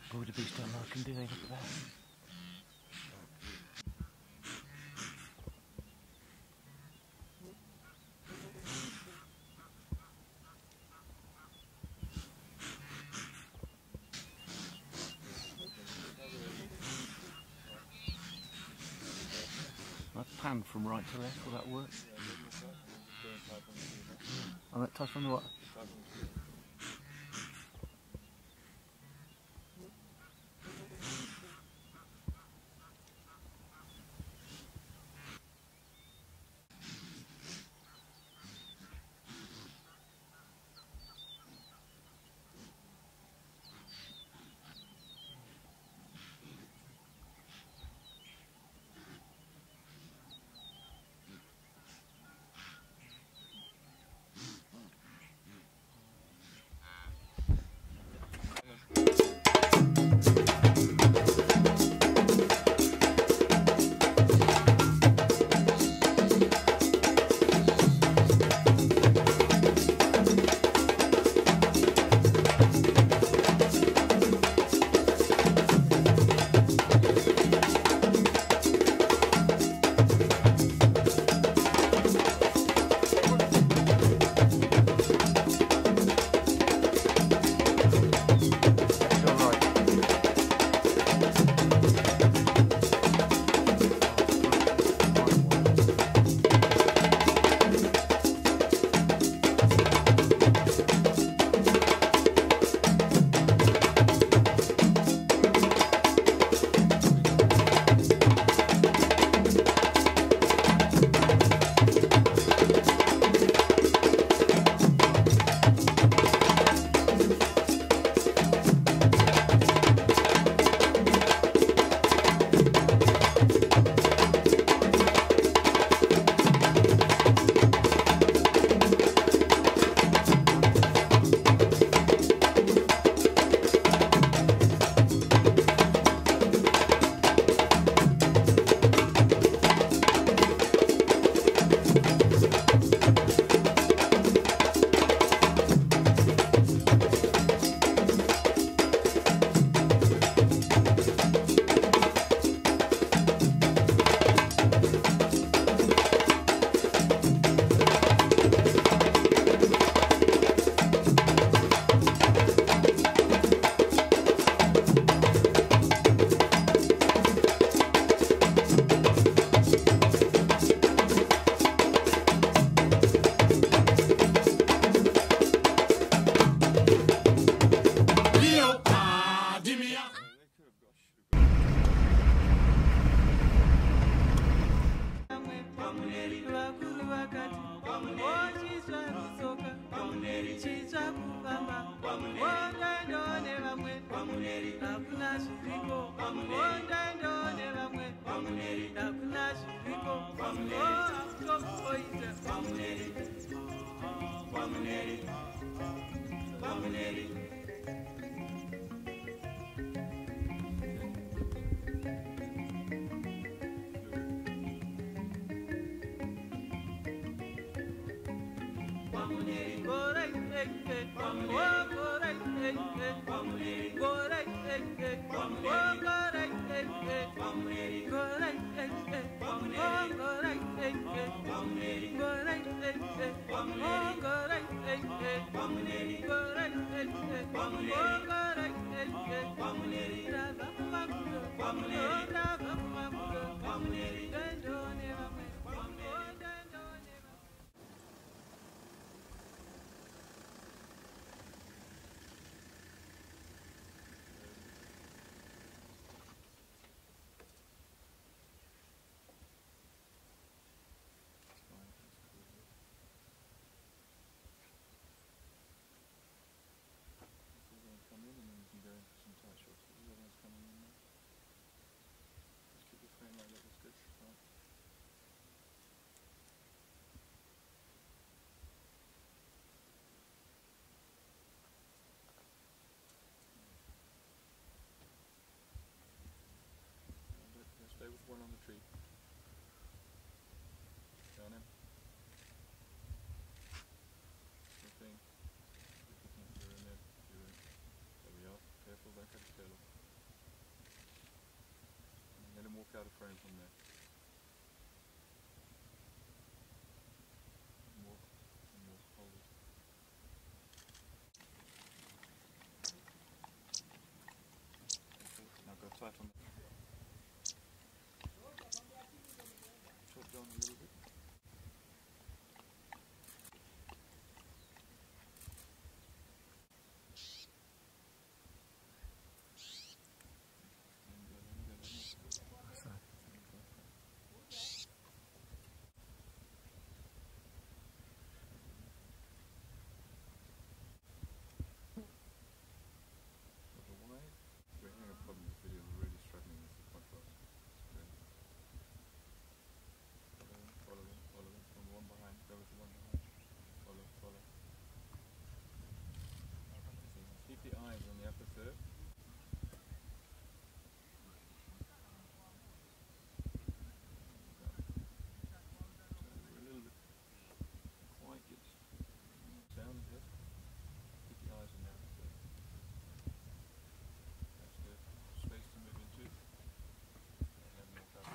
Wildebeest don't like them, do they? Look at that. I've panned from right to left, will that work? Oh, that type on the what? Stay with one on the tree. Down in. Same thing. If you think you're in there, you're in. There we are. Careful, don't cut his tail off. walk out of frame from there. Walk, and walk, hold it. Now go tight on the... Chop down a little bit. We're having a problem with this video, we're really struggling with the contrast. Follow them, follow them, from the one behind, go with the one behind. Follow, follow. Keep the eyes on the upper third. We're a little bit quite good. Down a bit. Keep the eyes on the upper third. That's good. Space to move into. And then walk out.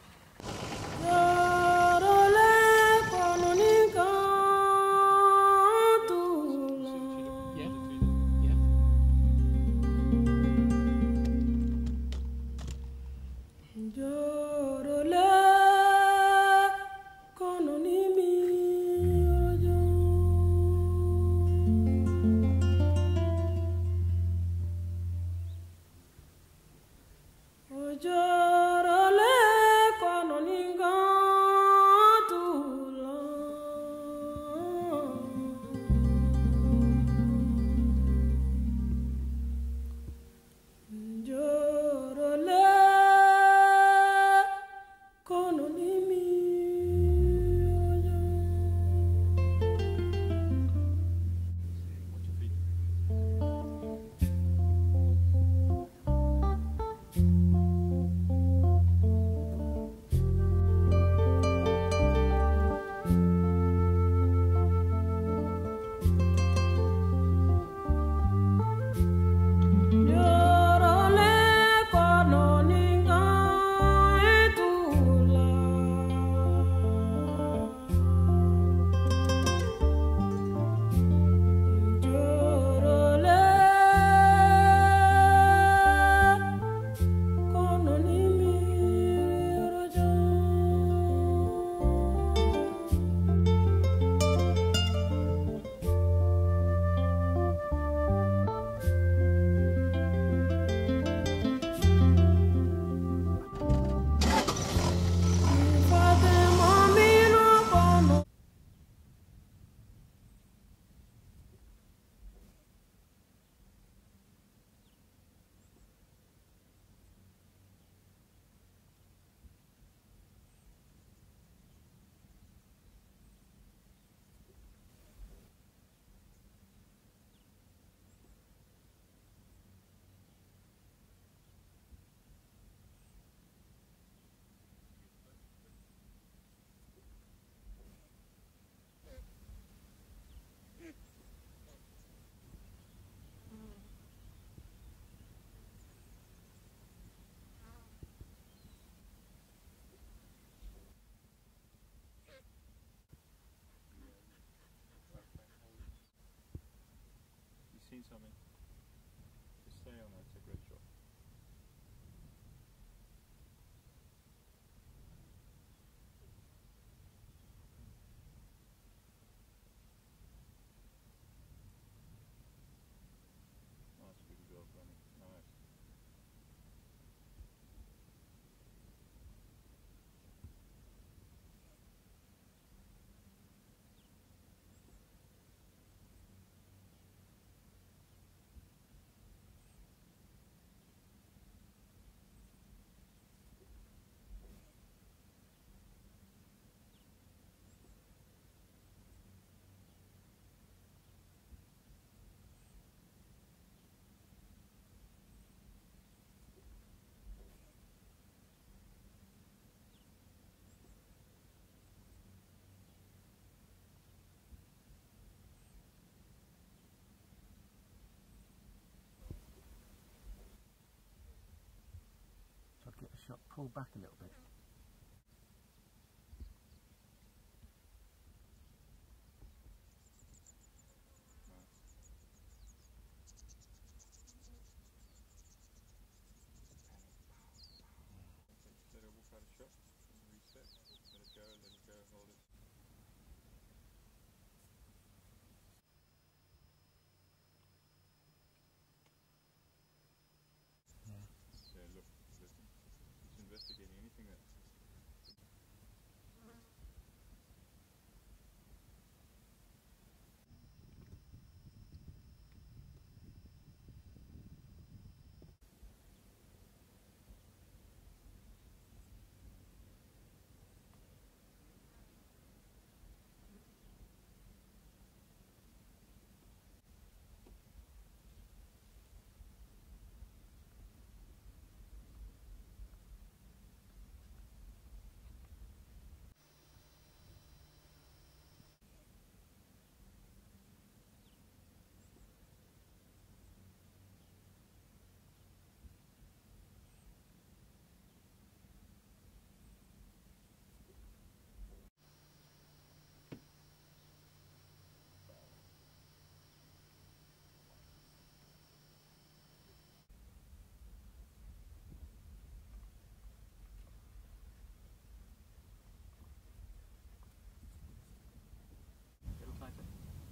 Seen something. Just stay on that, it's a great shot. Nice, good job, Ronnie. Nice. pull back a little bit. Let it walk out of shot and reset. Let it go, hold it. Yeah, look, listen. It's investigating anything that. Little tighter.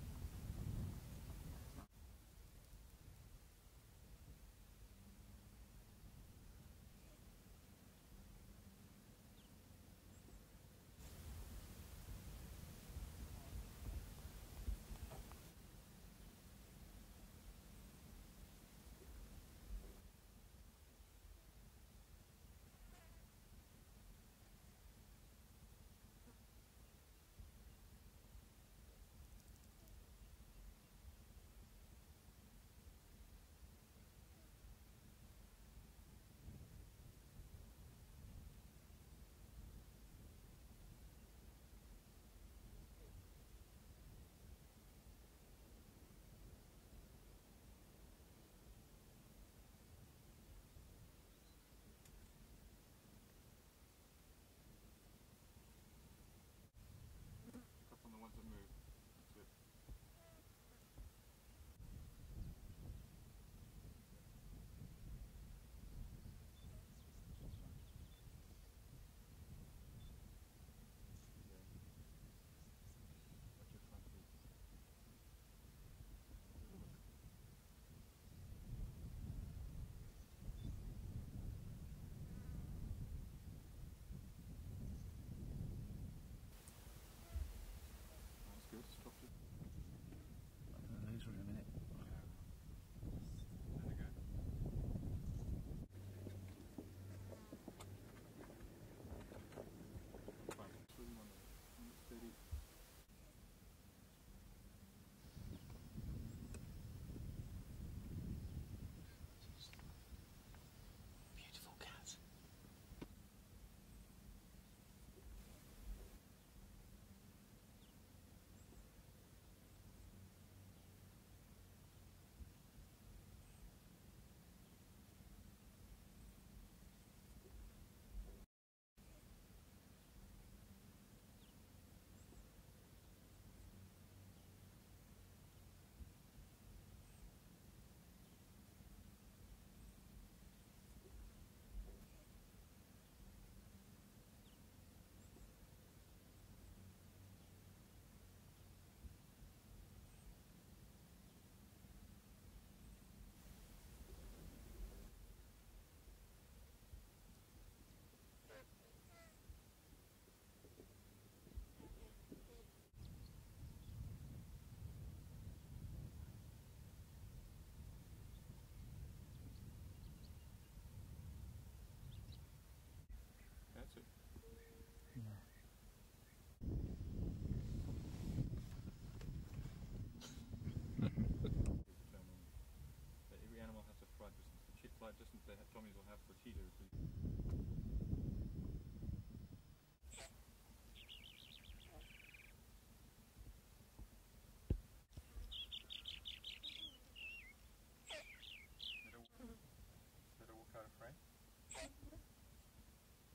Up on the ones that move. That's it. Watch your front feet. That's good. Stop it. I'm going to lose her in a minute. Let it go. Fine. Swing on it. Steady. Beautiful cat. That's it. Yeah. Determine that every animal has a flight distance. The flight distance that Tommies will have for cheetah is let her walk out of frame.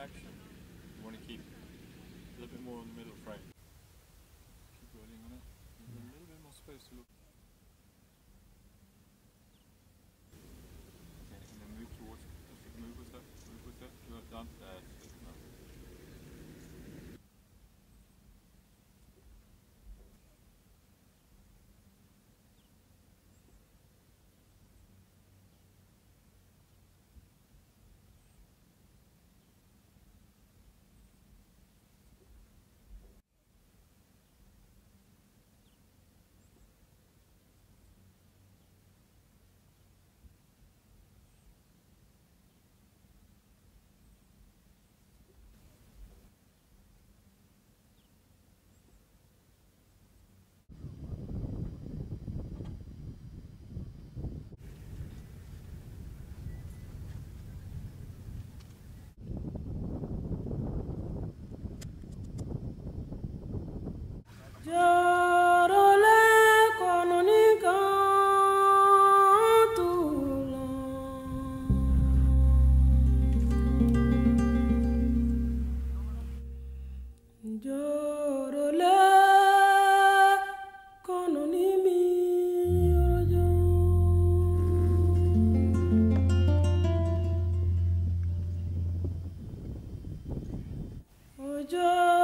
action, you want to keep a little bit more on the middle frame. Keep rolling on it. There's a little bit more space to look. Okay, and then move towards. Move with that. Move with that. Do it down. That's it. No. Joe.